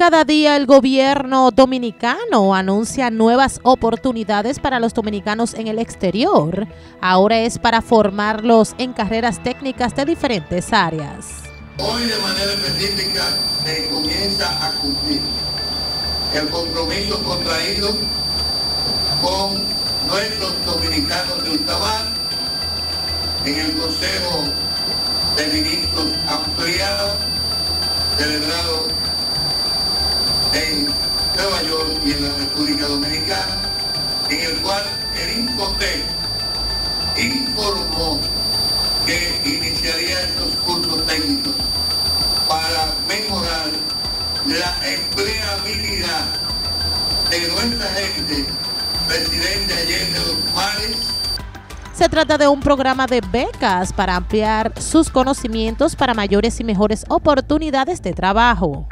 Cada día el gobierno dominicano anuncia nuevas oportunidades para los dominicanos en el exterior. Ahora es para formarlos en carreras técnicas de diferentes áreas. Hoy de manera específica se comienza a cumplir el compromiso contraído con nuestros dominicanos de Ultramar en el Consejo de Ministros ampliado, celebrado en Nueva York y en la República Dominicana, en el cual el Infotec informó que iniciaría estos cursos técnicos para mejorar la empleabilidad de nuestra gente residente Allende los Mares. Se trata de un programa de becas para ampliar sus conocimientos para mayores y mejores oportunidades de trabajo.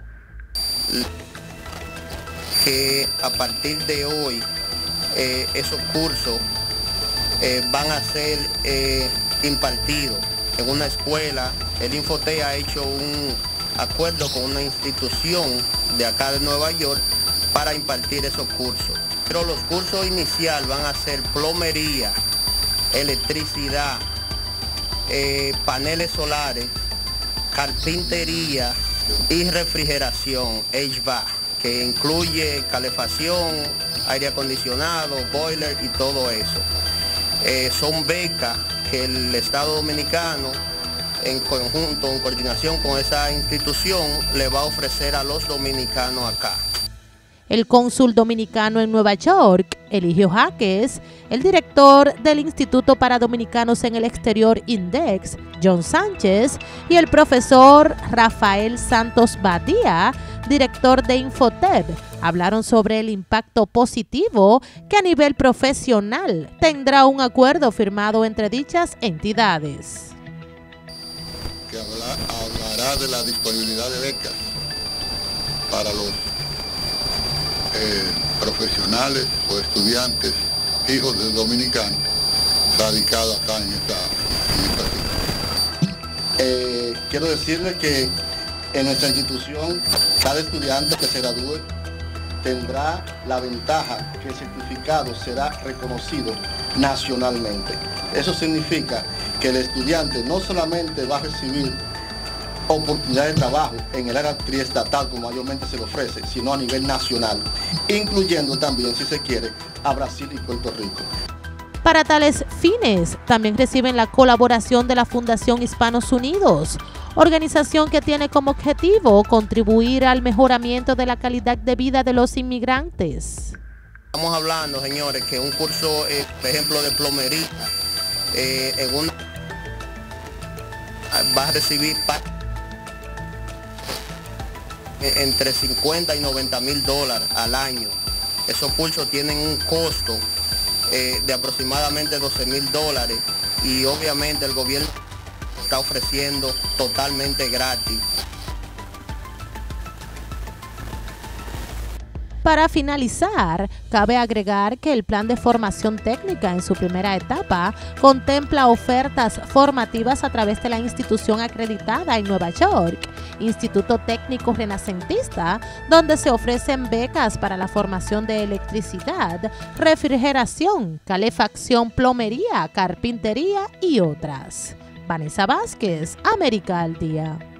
Que a partir de hoy esos cursos van a ser impartidos en una escuela. El Infotec ha hecho un acuerdo con una institución de acá de Nueva York para impartir esos cursos. Pero los cursos iniciales van a ser plomería, electricidad, paneles solares, carpintería y refrigeración, HVAC, que incluye calefacción, aire acondicionado, boiler y todo eso. Son becas que el Estado Dominicano, en conjunto, en coordinación con esa institución, le va a ofrecer a los dominicanos acá. El cónsul dominicano en Nueva York, Eligio Jaques, el director del Instituto para Dominicanos en el Exterior INDEX, John Sánchez, y el profesor Rafael Santos Badía, director de Infotec, hablaron sobre el impacto positivo que a nivel profesional tendrá un acuerdo firmado entre dichas entidades. Que hablará de la disponibilidad de becas para los profesionales o estudiantes hijos de dominicanos radicados acá en esta ciudad. Quiero decirles que en nuestra institución cada estudiante que se gradúe tendrá la ventaja que el certificado será reconocido nacionalmente. Eso significa que el estudiante no solamente va a recibir oportunidades de trabajo en el área triestatal como mayormente se le ofrece, sino a nivel nacional, incluyendo también, si se quiere, a Brasil y Puerto Rico. Para tales fines, también reciben la colaboración de la Fundación Hispanos Unidos, organización que tiene como objetivo contribuir al mejoramiento de la calidad de vida de los inmigrantes. Estamos hablando, señores, que un curso, por ejemplo, de plomería, va a recibir entre 50 y 90 mil dólares al año. Esos cursos tienen un costo de aproximadamente 12 mil dólares y obviamente el gobierno está ofreciendo totalmente gratis. Para finalizar, cabe agregar que el plan de formación técnica en su primera etapa contempla ofertas formativas a través de la institución acreditada en Nueva York, Instituto Técnico Renacentista, donde se ofrecen becas para la formación de electricidad, refrigeración, calefacción, plomería, carpintería y otras. Vanessa Vázquez, América al Día.